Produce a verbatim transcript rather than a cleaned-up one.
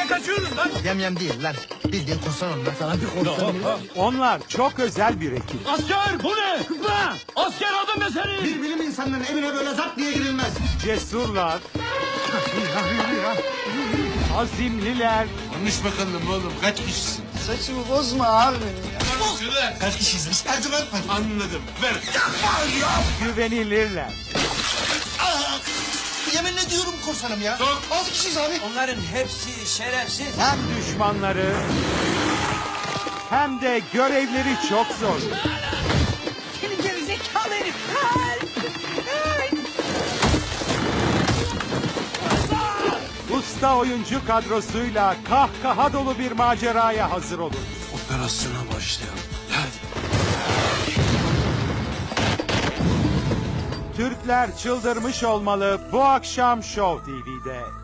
kaçıyoruz lan. Yem yem değil lan. Bildiğin korsan onlar. Sana bir korsan. Onlar çok özel bir ekip. Asker bu ne? Kıpra! Asker adın ne senin? Bir bilim insanının evine böyle zap diye girilmez. Cesurlar. Azimliler. Konuş bakalım oğlum, kaç kişisin? Saçımı bozma abi benim ya. Söyle. Kaç kişiyiz biz? Ercüment mi? Anladım, ver. Güvenilirler. Yemin ediyorum korsanım ya. Dur. Altı kişiyiz abi. Onların hepsi şerefsiz. Hem düşmanları hem de görevleri çok zor. Senin gerizekalı herif. Help! Help! Usta oyuncu kadrosuyla kahkaha dolu bir maceraya hazır olun. Operasyona başlayalım. Hadi. Türkler çıldırmış olmalı bu akşam Show T V'de.